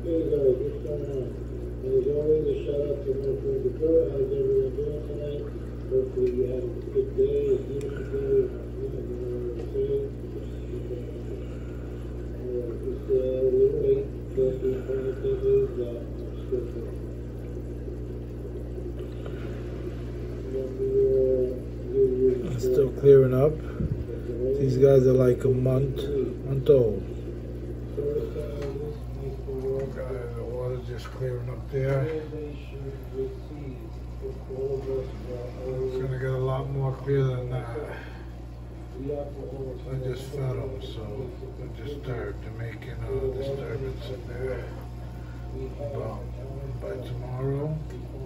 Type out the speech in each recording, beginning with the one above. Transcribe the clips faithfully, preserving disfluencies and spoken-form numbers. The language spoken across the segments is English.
Hey guys, what's going on? As always, a shout out to my friend the girl. How's everyone doing tonight? Hopefully you had a good day, a beautiful day, you know, you know what I'm saying? Uh, it's uh, a little late, but the important thing is that I'm still here. It's still clearing up. These guys are like a month, month old. Guys, the water's just clearing up there. It's gonna get a lot more clear than that. I just fed them, so they're disturbed. They're making a disturbance in there. But by tomorrow,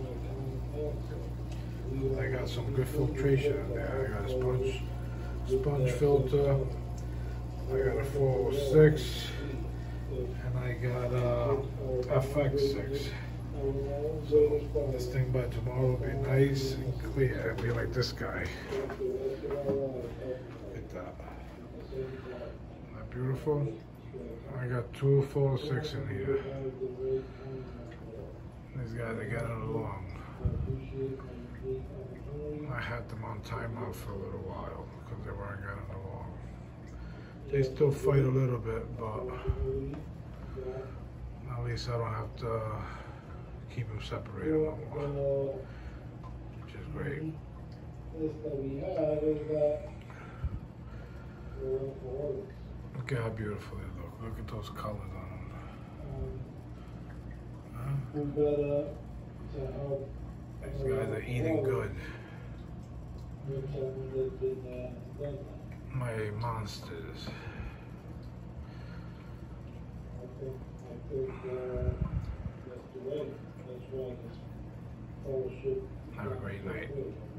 I got some good filtration in there. I got a sponge, sponge filter. I got a four oh six, and I got a F X six. So this thing by tomorrow will be nice and clear. It'll be like this guy. Look at that. Isn't that beautiful? I got two four oh six in here. These guys are getting along. I had them on timeout for a little while because they weren't getting along. They still fight a little bit, but at least I don't have to keep them separated no more, which is great. Look at how beautiful they look. Look at those colors on them. Huh? These guys are eating good. My monsters. Have a great night.